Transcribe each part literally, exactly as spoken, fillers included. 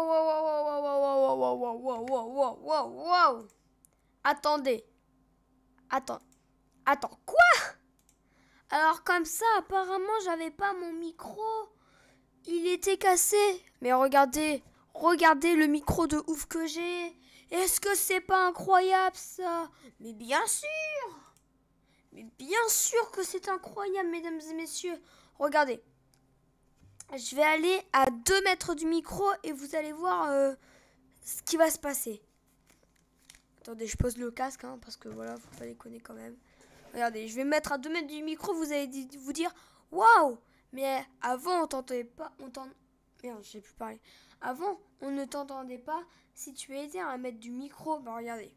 wow, wow, wow, wow, wow, wow, wow, wow, wow, wow. Attendez. Attends. Attends, quoi? Alors comme ça, apparemment, j'avais pas mon micro. Il était cassé. Mais regardez, regardez le micro de ouf que j'ai. Est-ce que c'est pas incroyable ça? Mais bien sûr. Mais bien sûr que c'est incroyable, mesdames et messieurs. Regardez. Je vais aller à deux mètres du micro et vous allez voir euh, ce qui va se passer. Attendez, je pose le casque hein, parce que voilà, faut pas déconner quand même. Regardez, je vais me mettre à deux mètres du micro, vous allez vous dire waouh! Mais avant, on t'entendait pas. On t'en... Merde, j'ai plus parlé. Avant, on ne t'entendait pas si tu étais à un mètre du micro. Bah, regardez.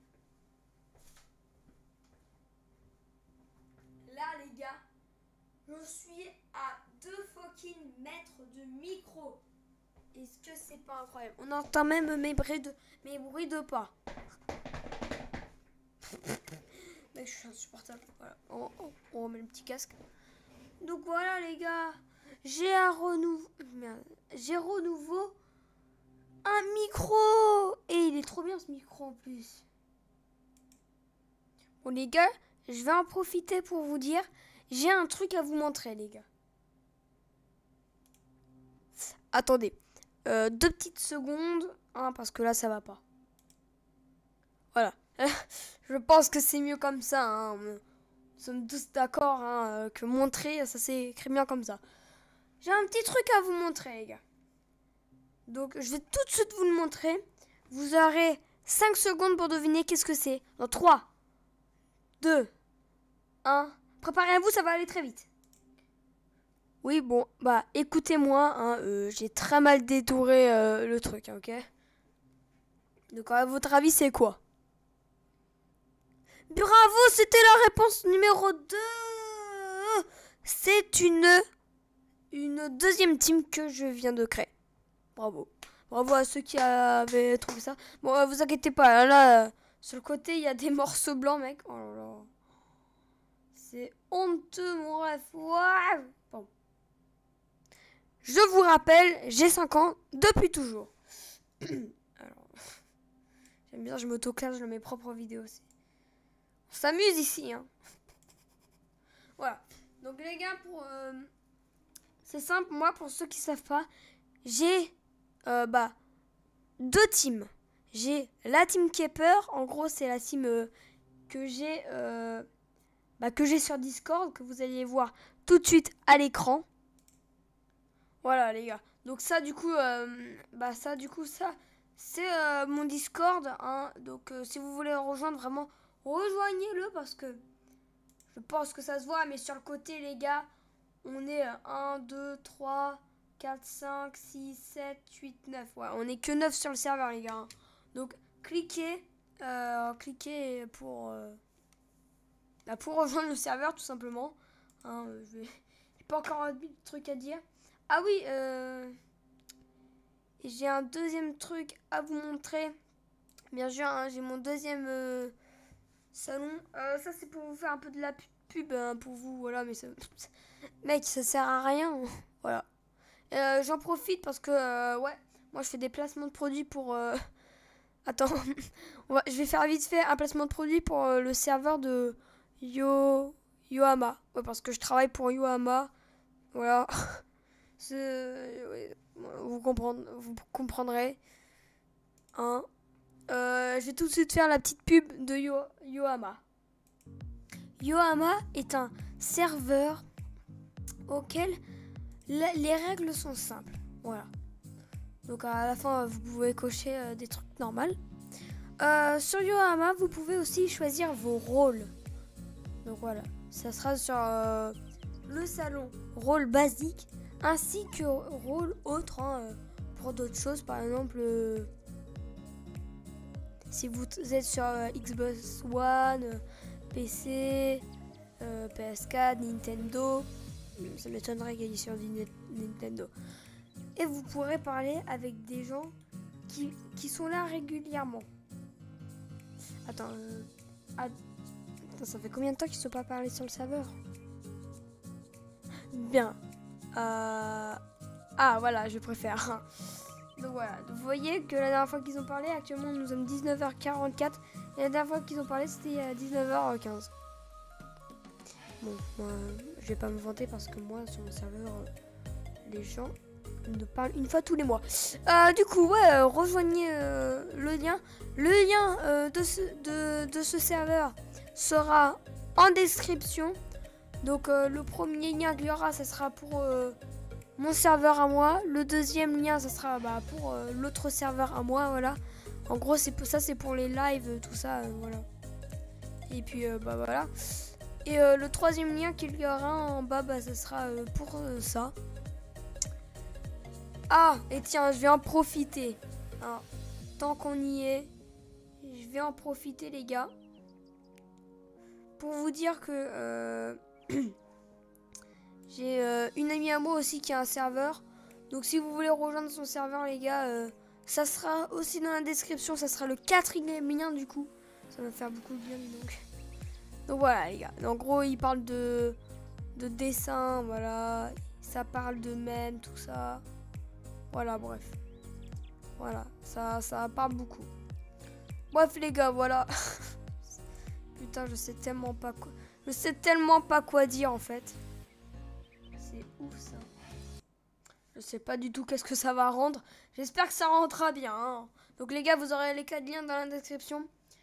Là, les gars, je suis à deux fucking mètres de micro. Est-ce que c'est pas incroyable? On entend même mes bruits de, mes bruits de pas. Mec, je suis insupportable. Voilà. On, on, on remet le petit casque. Donc voilà, les gars. J'ai un renouveau. J'ai renouveau un micro. Et il est trop bien ce micro en plus. Bon, les gars, je vais en profiter pour vous dire. J'ai un truc à vous montrer, les gars. Attendez. Euh, deux petites secondes. Hein, parce que là, ça va pas. Voilà. Je pense que c'est mieux comme ça. Hein. Nous sommes tous d'accord hein, que montrer, ça s'écrit bien comme ça. J'ai un petit truc à vous montrer, les gars. Donc, je vais tout de suite vous le montrer. Vous aurez cinq secondes pour deviner qu'est-ce que c'est. Dans trois, deux, un. Préparez-vous, ça va aller très vite. Oui, bon, bah, écoutez-moi. Hein, euh, j'ai très mal détouré euh, le truc, hein, ok? Donc, à votre avis, c'est quoi? Bravo, c'était la réponse numéro deux. C'est une, une deuxième team que je viens de créer. Bravo. Bravo à ceux qui avaient trouvé ça. Bon, euh, vous inquiétez pas. Là, euh, sur le côté, il y a des morceaux blancs, mec. Oh là là. C'est honteux, mon ref. Wow. Bon. Je vous rappelle, j'ai cinq ans depuis toujours. Alors, j'aime bien, je m'auto-classe dans mes propres vidéos aussi. On s'amuse ici, hein. Voilà. Donc, les gars, pour... Euh, c'est simple. Moi, pour ceux qui savent pas, j'ai... Euh, bah... deux teams. J'ai la team Keeper, en gros c'est la team euh, que j'ai euh, bah, que j'ai sur Discord, que vous allez voir tout de suite à l'écran. Voilà les gars. Donc ça du coup, euh, bah ça du coup ça c'est euh, mon Discord. Hein. Donc euh, si vous voulez rejoindre vraiment, rejoignez-le parce que je pense que ça se voit. Mais sur le côté les gars, on est un, deux, trois, quatre, cinq, six, sept, huit, neuf. Ouais, on est que neuf sur le serveur les gars. Hein. Donc, cliquez, euh, cliquez pour, euh, bah, pour rejoindre le serveur, tout simplement. Hein, je vais... J'ai pas encore un truc à dire. Ah oui, euh, j'ai un deuxième truc à vous montrer. Bien sûr, hein, j'ai mon deuxième euh, salon. Euh, ça, c'est pour vous faire un peu de la pub hein, pour vous. Voilà, mais ça... Mec, ça sert à rien. Voilà. Euh, J'en profite parce que, euh, ouais, moi, je fais des placements de produits pour... Euh, Attends, on va, je vais faire vite fait un placement de produit pour euh, le serveur de Yo, Yohama. Ouais, parce que je travaille pour Yohama. Voilà. Ouais, vous, comprendre, vous comprendrez. Hein. Euh, je vais tout de suite faire la petite pub de Yo, Yohama. Yohama est un serveur auquel la, les règles sont simples. Voilà. Donc à la fin, vous pouvez cocher euh, des trucs normaux. Euh, sur Yohama, vous pouvez aussi choisir vos rôles. Donc voilà, ça sera sur euh, le salon rôle basique ainsi que rôle autre hein, pour d'autres choses. Par exemple, euh, si vous êtes sur euh, Xbox One, euh, P C, euh, P S quatre, Nintendo, ça m'étonnerait qu'il y ait sur du Nintendo. Et vous pourrez parler avec des gens qui, qui sont là régulièrement. Attends, euh, attends, ça fait combien de temps qu'ils ne sont pas parlé sur le serveur? Bien. Euh, ah, voilà, je préfère. Donc voilà, donc, vous voyez que la dernière fois qu'ils ont parlé, actuellement nous sommes dix-neuf heures quarante-quatre. Et la dernière fois qu'ils ont parlé, c'était à dix-neuf heures quinze. Bon, moi, je vais pas me vanter parce que moi, sur mon serveur, euh, les gens me parlent une fois tous les mois. Euh, du coup, ouais, euh, rejoignez euh, le lien. Le lien euh, de, ce, de, de ce serveur sera en description. Donc, euh, le premier lien qu'il y aura, ça sera pour euh, mon serveur à moi. Le deuxième lien, ça sera bah, pour euh, l'autre serveur à moi, voilà. En gros, c'est pour ça, c'est pour les lives, tout ça, euh, voilà. Et puis, euh, bah voilà. Et euh, le troisième lien qu'il y aura en bas, bah, ça sera euh, pour euh, ça. Ah, et tiens, je vais en profiter. Alors, tant qu'on y est, je vais en profiter, les gars. Pour vous dire que euh, j'ai euh, une amie à moi aussi qui a un serveur. Donc, si vous voulez rejoindre son serveur, les gars, euh, ça sera aussi dans la description. Ça sera le quatrième lien, du coup. Ça va faire beaucoup de bien, donc. Donc voilà les gars, en gros il parle de, de dessin, voilà, ça parle de mèmes, tout ça, voilà bref, voilà, ça, ça parle beaucoup. Bref les gars, voilà, putain je sais tellement pas quoi, je sais tellement pas quoi dire en fait, c'est ouf ça, je sais pas du tout qu'est-ce que ça va rendre, j'espère que ça rendra bien, hein. Donc les gars vous aurez les quatre liens dans la description.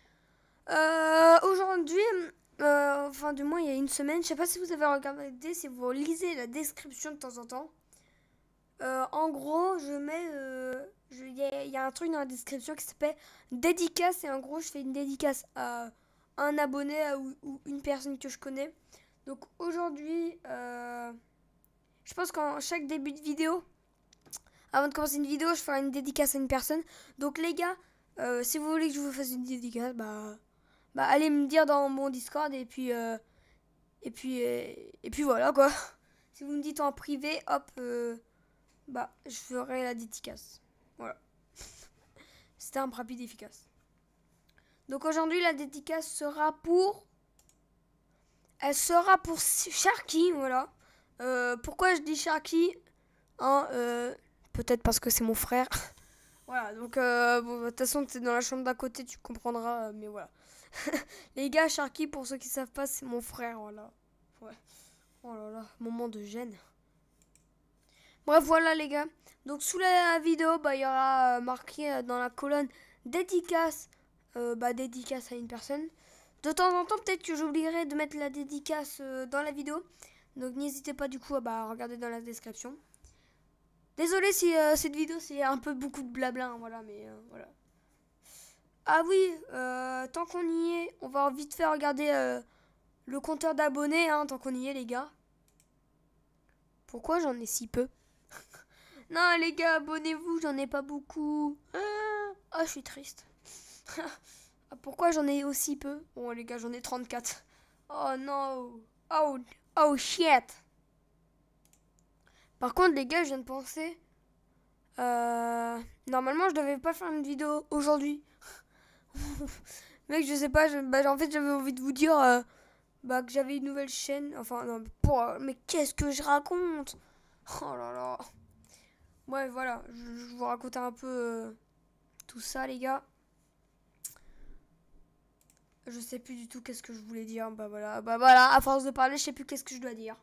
Euh, aujourd'hui... Euh, enfin du moins il y a une semaine, je sais pas si vous avez regardé, si vous lisez la description de temps en temps. Euh, en gros je mets, il euh, y, y a un truc dans la description qui s'appelle dédicace et en gros je fais une dédicace à un abonné à, ou, ou une personne que je connais. Donc aujourd'hui, euh, je pense qu'en chaque début de vidéo, avant de commencer une vidéo, je ferai une dédicace à une personne. Donc les gars, euh, si vous voulez que je vous fasse une dédicace, bah... Bah allez me dire dans mon Discord et puis euh, et puis euh, et puis voilà quoi. Si vous me dites en privé, hop, euh, bah je ferai la dédicace. Voilà. C'était un rapide efficace. Donc aujourd'hui la dédicace sera pour, elle sera pour Sharky, voilà. Euh, pourquoi je dis Sharky, hein, euh, peut-être parce que c'est mon frère. Voilà, donc euh, bon, de toute façon c'est dans la chambre d'à côté, tu comprendras, euh, mais voilà. Les gars, Sharky, pour ceux qui savent pas, c'est mon frère, voilà. Ouais. Oh là là, moment de gêne. Bref, voilà les gars. Donc sous la vidéo, bah il y aura euh, marqué euh, dans la colonne dédicace, euh, bah dédicace à une personne. De temps en temps, peut-être que j'oublierai de mettre la dédicace euh, dans la vidéo. Donc n'hésitez pas du coup à bah, regarder dans la description. Désolé si euh, cette vidéo c'est un peu beaucoup de blabla, hein, voilà, mais euh, voilà. Ah oui, euh, tant qu'on y est, on va vite fait regarder euh, le compteur d'abonnés, hein, tant qu'on y est les gars. Pourquoi j'en ai si peu? Non les gars, abonnez-vous, j'en ai pas beaucoup. Ah, oh, je suis triste. Pourquoi j'en ai aussi peu? Bon les gars, j'en ai trente-quatre. Oh non. Oh, oh shit. Par contre les gars, je viens de penser. Euh, normalement, je devais pas faire une vidéo aujourd'hui. Mec, je sais pas, je, bah, en fait j'avais envie de vous dire euh, bah, que j'avais une nouvelle chaîne. Enfin, non, pour, mais qu'est-ce que je raconte? Oh là là. Ouais, voilà, je, je vous raconte un peu euh, tout ça, les gars. Je sais plus du tout qu'est-ce que je voulais dire. Bah voilà, bah voilà, à force de parler, je sais plus qu'est-ce que je dois dire.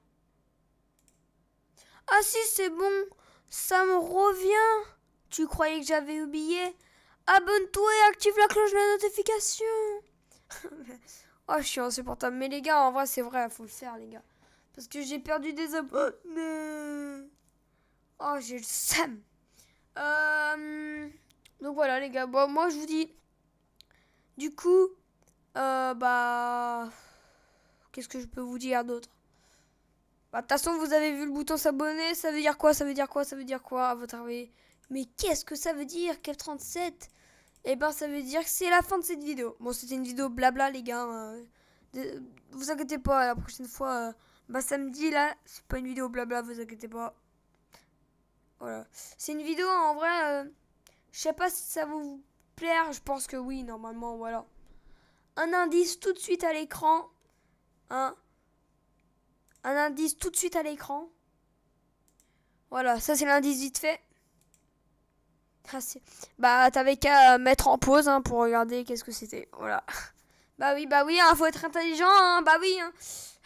Ah si, c'est bon, ça me revient. Tu croyais que j'avais oublié? Abonne-toi et active la cloche de la notification. Oh, je suis insupportable. Mais les gars, en vrai, c'est vrai, il faut le faire, les gars. Parce que j'ai perdu des abonnés. Oh, j'ai le seum. Euh, donc voilà, les gars. Bon, moi, je vous dis. Du coup, euh, bah... Qu'est-ce que je peux vous dire d'autre? Bah, de toute façon, vous avez vu le bouton s'abonner. Ça veut dire quoi? Ça veut dire quoi? Ça veut dire quoi, à votre avis? Mais qu'est-ce que ça veut dire, Kev trente-sept? Eh ben, ça veut dire que c'est la fin de cette vidéo. Bon, c'était une vidéo blabla, les gars. Euh, de, vous inquiétez pas, la prochaine fois, euh, bah samedi, là, c'est pas une vidéo blabla, vous inquiétez pas. Voilà. C'est une vidéo, en vrai, euh, je sais pas si ça va vous plaire. Je pense que oui, normalement, voilà. Un indice tout de suite à l'écran. Hein. Un indice tout de suite à l'écran. Voilà, ça c'est l'indice vite fait. Ah, si. Bah, t'avais qu'à mettre en pause hein, pour regarder qu'est-ce que c'était. Voilà. Bah oui, bah oui, hein, faut être intelligent, hein, bah oui. Hein.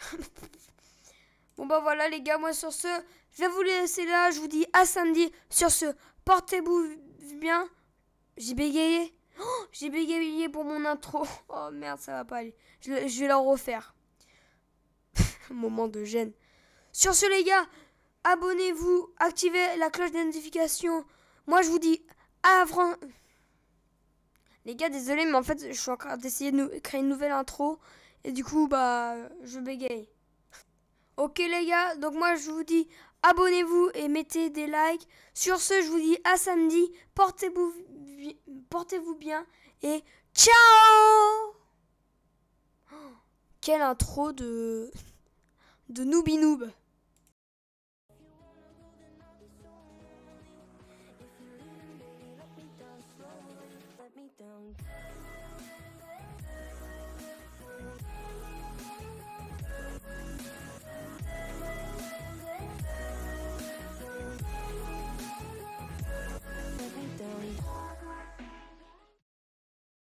Bon bah voilà les gars, moi sur ce, je vais vous laisser là, je vous dis à samedi. Sur ce, portez-vous bien. J'ai bégayé. Oh, j'ai bégayé pour mon intro. Oh merde, ça va pas aller. Je, je vais la refaire. Moment de gêne. Sur ce les gars, abonnez-vous, activez la cloche de notification. Moi je vous dis à avant... Les gars, désolé, mais en fait, je suis en train d'essayer de nou- créer une nouvelle intro. Et du coup, bah, je bégaye. Ok les gars, donc moi je vous dis abonnez-vous et mettez des likes. Sur ce, je vous dis à samedi. Portez-vous bi- portez-vous bien et ciao. Quelle intro de de Nooby Noob. Let me down.